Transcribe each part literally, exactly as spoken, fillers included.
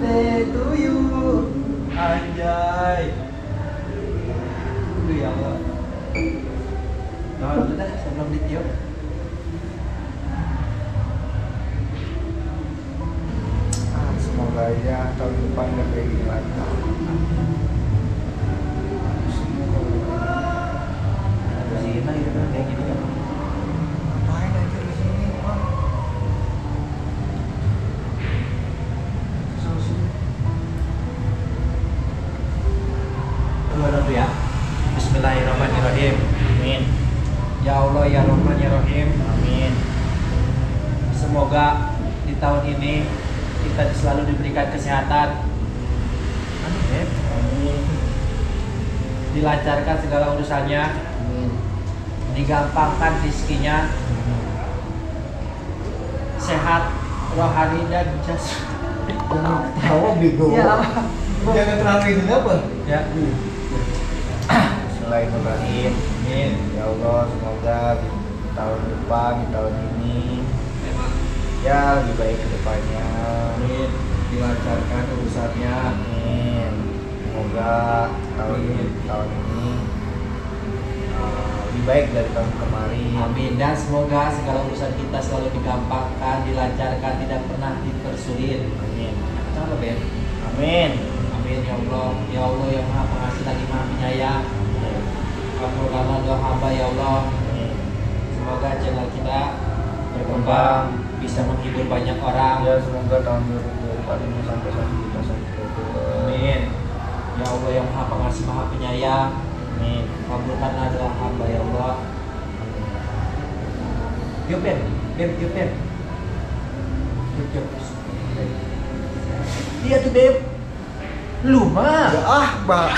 birthday to you. Anjay. Aduh ya Allah. Nah, dulu dah sebelum ditiup. Ah, semoga aja tahun depan gak kayak gini lagi. Sih, nah itu kayak gini kan. Ngapain aja di sini, Bang? Dua dulu ya. Bismillahirrahmanirrahim. Amin. Ya Allah ya Rahman ya Rahim. Amin. Semoga di tahun ini kita selalu diberikan kesehatan. Amin. Amin. Dilancarkan segala urusannya, Amin. digampangkan rezekinya, sehat rohani dan jasmani. Jangan tahu bego. Ya, Jangan terlalu ini apa? ya. Bismillahirrahmanirrahim. Amin. Ya Allah, semoga di tahun depan, di tahun ini ya lebih baik ke depannya. Amin. Dilancarkan urusannya. Amin. Semoga tahun ini, tahun ini uh, lebih baik dari tahun kemarin. Amin. Dan semoga segala urusan kita selalu digampangkan, dilancarkan, tidak pernah dipersulit. Amin. Jangan lebih. Amin. Amin ya Allah. Ya Allah yang Maha Pengasih lagi Maha Penyayang. Kabulkanlah doa hamba ya Allah. Amin. Semoga channel kita berkembang, bisa menghibur banyak orang. Ya semoga tahun dua ribu dua puluh empat ini sampai satu juta subscriber. Amin. Ya Allah yang Maha Pengasih Maha Penyayang. Amin. Kabulkanlah doa hamba ya Allah. Yuk Ben, Ben, yuk Ben. Yuk, yuk. Iya tuh Beb. Lu mah. Ya ah, Mbak.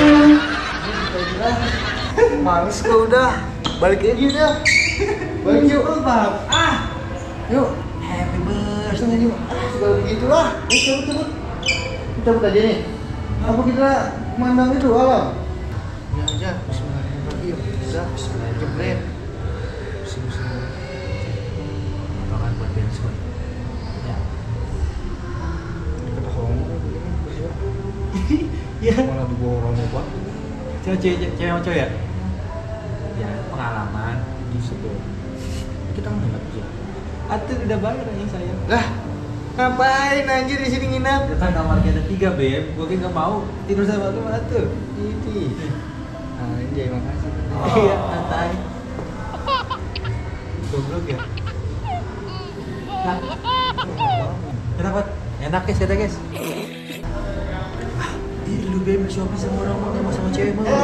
Males kau udah. Balik aja udah. Balik yuk. Terus Bang. Ah. Yuk. Happy birthday. Terus yuk. Segala begitulah. Yuk, cabut, cabut. Kita cabut aja nih. Apa kita memandang itu alam? Ya aja. Bismillahirrahmanirrahim. Bisa. Bismillahirrahmanirrahim. Bismillahirrahmanirrahim. Makan buat bensin. Ya. Kita ngomong begini. Iya. Malah diborong Pak. Cewek cewek cewek sama cowok ya? Ya pengalaman. Bisa tuh. Kita nginep aja. Atuh udah bayar aja saya. Lah, ngapain anjir di sini nginep? Kita kamar kita tiga Beb. Gue nggak mau tidur sama lu mana tuh? Ini. Anjay, makasih. Iya, santai. Goblok ya. Nah, kenapa? Enak guys, kata guys. Ah, diri lu Beb, Shopee sama orang mau sama cewek mau.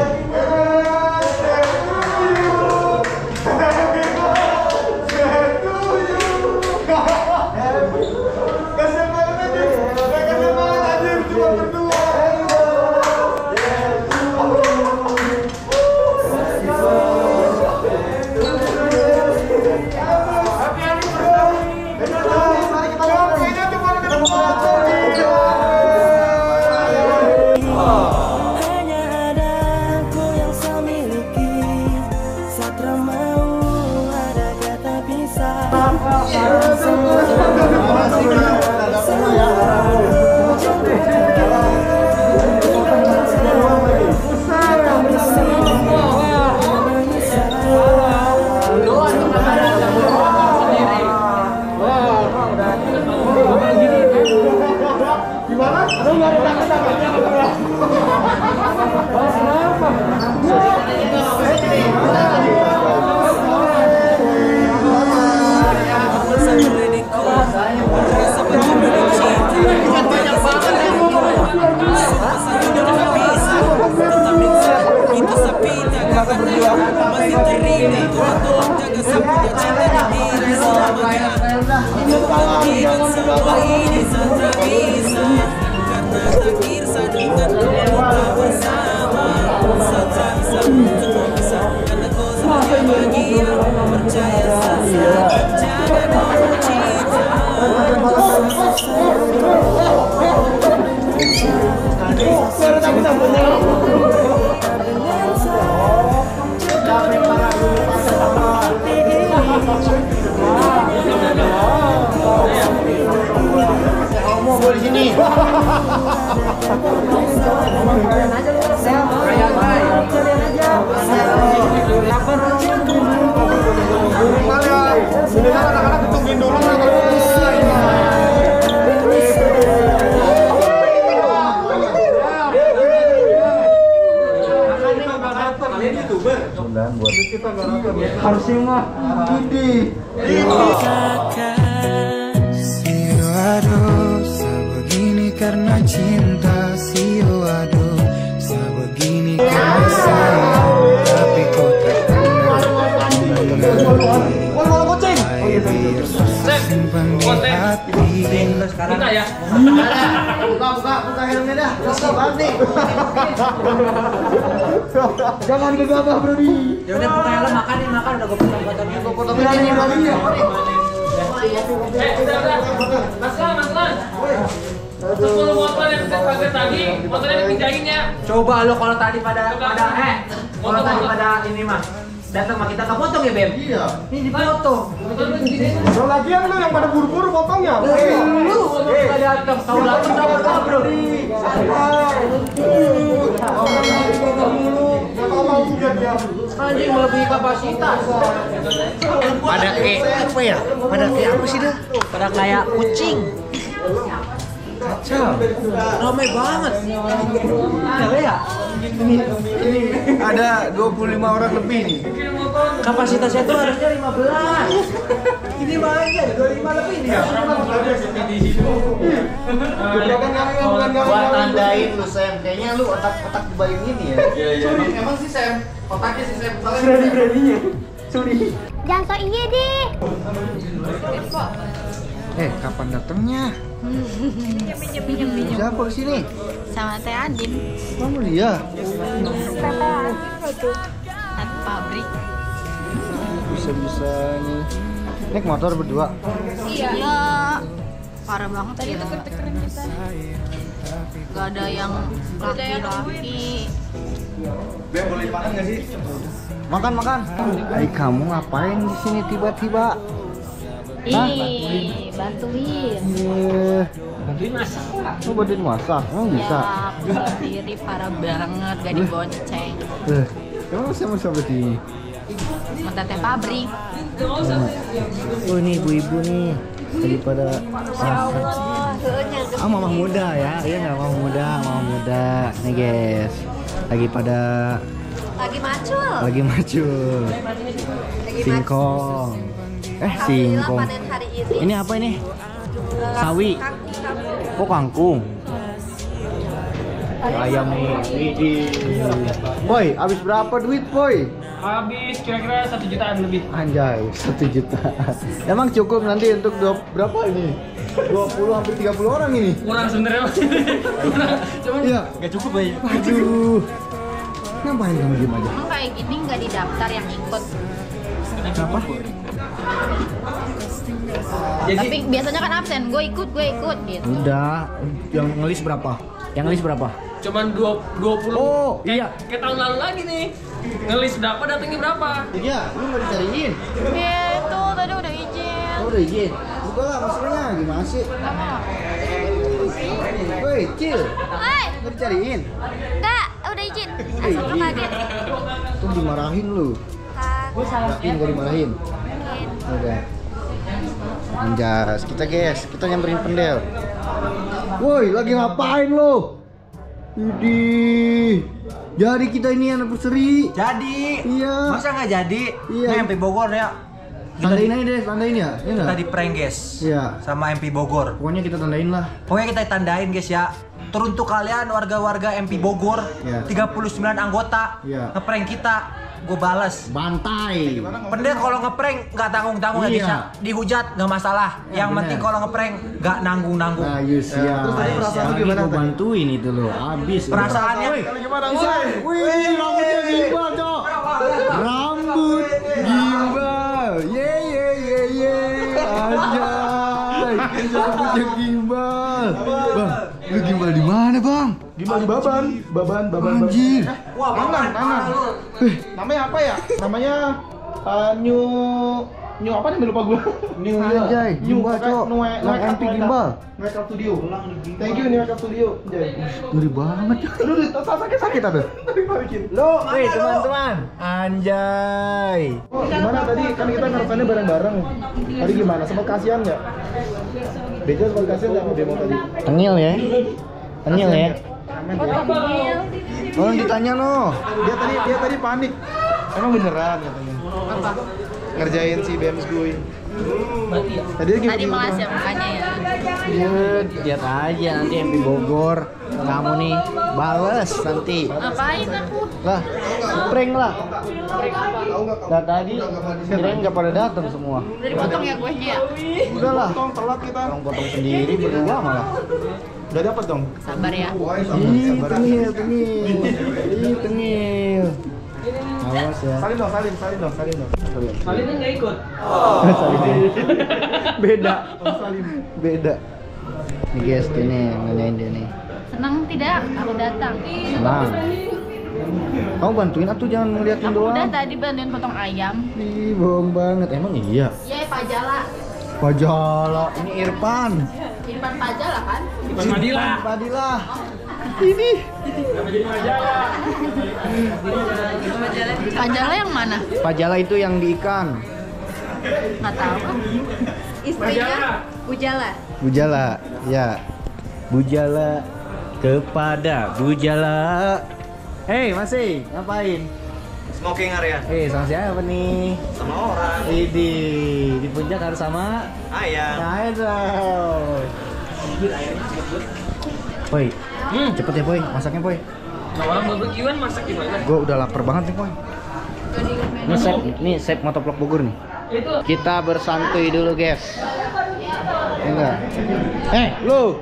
gua di sini. Anak-anak tungguin dulu. Harusnya mah ini Sio aduh sebegini karena cinta Sio aduh sebegini karena sayang tapi kau tak simpan di hati. Minta ya. Buka buka buka helmnya dah. Buka banting. Jangan gegabah Brody. Ya udah buka helm, makan nih, makan udah gue potong-potongnya. Gua potongin ini Brody. Eh, udah udah. Mas Lan, Mas Lan. sepuluh motor yang saya pakai tadi, motornya dipindahin ya. Coba lo kalau tadi pada pada eh kalau tadi pada ini mah datang mah kita nggak potong ya Bem? Iya. Ini dipotong. Lo lagian lo yang pada buru-buru potongnya. Lu nggak datang tahu lagi sama tahu bro. Anjing melebihi kapasitas. Pada kayak apa ya? Pada kayak apa sih dah? Pada kayak kucing. Kacau. Ramai banget. Iya ya. Ini ini ada dua puluh lima orang lebih nih. Kapasitasnya tuh harusnya lima belas. Ini banyak, dua puluh lima lebih nih. Gua tandain lu Sam, kayaknya lu otak-otak bayang ini ya. Iya iya. Emang sih Sam, otaknya si Sam. Berani-beraninya. Sudi. Jangan so iya deh. Eh, kapan datangnya? Pinjam pinjam pinjam. Siapa kesini? Sama Teh Adin. Kamu dia? Satu pabrik. Bisa-bisanya naik motor berdua. Iya. Iya. Parah banget tadi ya. Tuker-tukeran kita. Gak ada yang laki-laki. Bem boleh makan nggak sih? Makan makan. Hai, kamu ngapain di sini tiba-tiba? Ih, bantuin. Eh, Bantuin masak. lu bantuin masak? Emang bisa? Ya, sendiri parah banget, gak dibonceng. Eh, emang sama siapa sih? Mantan teh pabrik. Oh, ini ibu-ibu nih lagi pada masak. Ah, mama muda ya? Iya nggak, mama muda, mama muda. Nih guys, lagi pada Lagi macul. lagi macul. Singkong. Eh, singkong. Panen hari ini. Ini apa ini? Sawi. Oh, kangkung. Ayam nih. Boy, habis berapa duit, Boy? Habis kira-kira satu jutaan lebih. Anjay, satu juta. Emang cukup nanti untuk dua, berapa ini? dua puluh hampir tiga puluh orang ini. Kurang sebenarnya Mas. Kurang. Cuman Iya. Gak cukup ya. Aduh. Ngapain kamu diem aja? Emang kayak gini nggak didaftar yang ikut. Kenapa? Tapi biasanya kan absen, gue ikut, gue ikut gitu. Udah, yang ngelis berapa? Yang ngelis berapa? cuman dua puluh. Oh, Kayak- iya. Kayak tahun lalu lagi nih. Ngelis berapa datangnya berapa? Iya, lu nggak dicariin. Ya itu tadi udah izin. Oh, udah izin. Buka lah masalahnya, gimana sih? Woi, Cil, Hei, nggak dicariin? enggak, udah izin. Asal lu kaget. Tuh dimarahin lu. Yakin gak dimarahin? Udah. Anjas, kita guys, kita nyamperin pendel. Woi, lagi ngapain lo? Idih. Jadi kita ini anniversary. Jadi. Iya. Masa nggak jadi? Iya. Nah, M P Bogor ya. Kita Tandain aja deh, tandain ya. Iya nggak? Kita di prank guys. Iya. Sama M P Bogor. Pokoknya kita tandain lah. Pokoknya kita tandain guys ya. Teruntuk kalian warga-warga M P Bogor, Iya. tiga puluh sembilan anggota Iya. ngeprank kita, gue bales. Bantai. Pendek kalau ngeprank nggak tanggung-tanggung ya Iya. bisa dihujat nggak masalah. Ya, Yang bener. penting kalau ngeprank nggak nanggung-nanggung. Nah, Yus ya. Terus tadi perasaan lu gimana Gua tadi? bantuin itu lo, habis. Perasaannya Gimana? Wih, rambutnya gimbal, Cok. Rambut gimbal. Ye ye ye ye. Anjay. Rambutnya gimbal. Bang, lu gimbal di mana, Bang? Gimana baban? Baban, baban. Anjir. Wah, Tangan, tangan. Eh, Namanya apa ya? Namanya uh, New New apa nih lupa gua. New Anjay, gimbal cok. Yang M P gimbal. Makeup Studio. Thank you New Makeup Studio. Anjay. Ngeri banget. Aduh, sakit-sakit ada. Lo, weh teman-teman. Anjay. Oh, gimana tadi? Kan kita ngerekannya bareng-bareng. Tadi gimana? Sempat kasihan nggak? Beja sempat kasihan nggak mau demo tadi? Tengil ya. Tengil ya. Tolong ditanya no. Dia tadi dia tadi panik. Emang beneran katanya. Apa? Ngerjain si B M S gue. Tadi dia Tadi malas ya mukanya ya. Iya, lihat aja nanti M P Bogor. Kamu nih bales nanti. Ngapain aku? Lah, prank lah. Nah tadi kirain nggak pada datang semua. Udah dipotong ya kuenya ya? Udah lah. Potong telat kita. Orang potong sendiri berdua malah. Udah dapat dong. Sabar ya. Ih, tengil, tengil. Ih, tengil. Awas ya. Salin dong, salin, salin dong, salin dong. Salin. Salinnya nggak ikut. Beda. Oh, salin. Beda. Nih guys, ini yang nanyain dia nih. Senang tidak? Aku datang. Senang. Kamu bantuin atau jangan ngeliatin Aku doang? udah tadi bantuin potong ayam. Ih, bohong banget. Emang iya? Iya, Pak Jala. Pajala, ini Irfan. Irfan Pak Jala kan? Padilla. Padilla. Ini. Pak Jala yang mana? Pajala itu yang di ikan. Nggak tahu. Istrinya Bujala. Bujala, ya. Bujala kepada Bujala. Hei, masih ngapain? Smoking area Eh, sama siapa nih? sama orang. Idi, di puncak harus sama Ayam. Ayo dong. Boy, Hmm. cepet ya Boy, masaknya Boy. Nah, orang barbekyuan masak gimana? Gue udah lapar banget nih Boy. Ini sep, ini sep motovlog Bogor nih. Itu. Kita bersantuy dulu guys. Enggak. Eh, lu.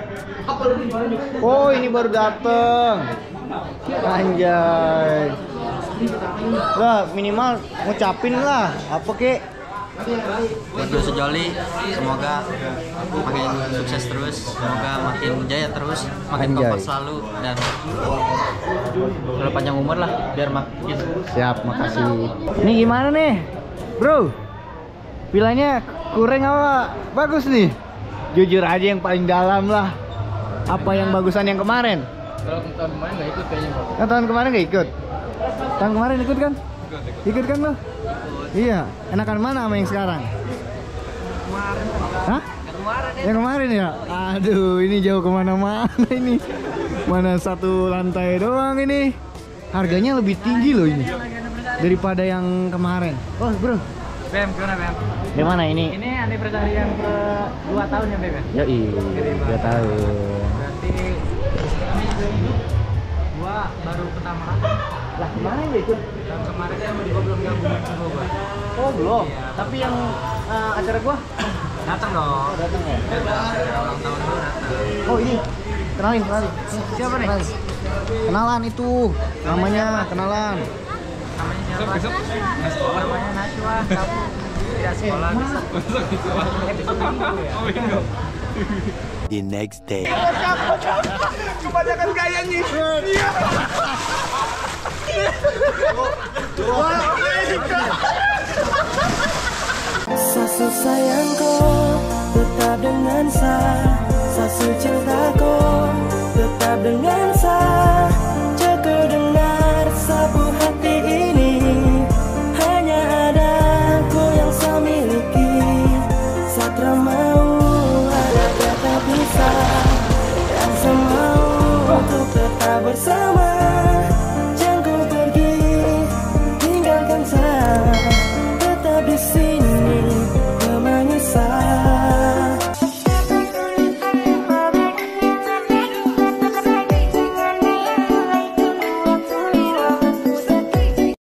Oh, ini baru dateng. Anjay. Lah, minimal ngucapin lah. Apa kek? Berdua sejoli, semoga makin sukses terus, semoga makin jaya terus, makin Anjay. kompak selalu dan selalu panjang umur lah, biar makin. Siap, makasih. Ini gimana nih, bro? Vilanya kurang apa? Bagus nih. Jujur aja yang paling dalam lah. Apa yang bagusan yang kemarin? Kalau tahun kemarin nggak ikut kayaknya Pak. Nah, tahun kemarin nggak ikut? Tahun kemarin ikut kan? Ikut kan lo? Iya. Enakan mana sama yang sekarang? Hah? Yang kemarin ya? Aduh, ini jauh kemana-mana ini. Mana satu lantai doang ini. Harganya lebih tinggi loh ini daripada yang kemarin. Oh bro, Bem, gimana Bem? gimana ini? Ini anniversary yang ke dua tahun ya Bem? Ya iya, dua tahun. Berarti gua baru pertama kali. Lah kemana yang ikut? Tahun kemarin kan gua belum gabung sama gua. Oh belum. Tapi yang uh, acara gua Datang dong. datang ya. Ulang tahun lu datang. Oh ini, kenalin, kenalin. Siapa nih? Kenalin. Kenalan itu, namanya kenalan. Namanya siapa? Namanya Najwa. Kamu tidak sekolah bisa. Episode minggu ya. The next day. Kebanyakan gayanya. Iya. Kasih sayangku tetap dengan saya.